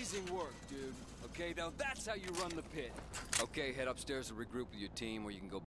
Amazing work, dude. Okay, now that's how you run the pit. Okay, head upstairs to regroup with your team, or you can go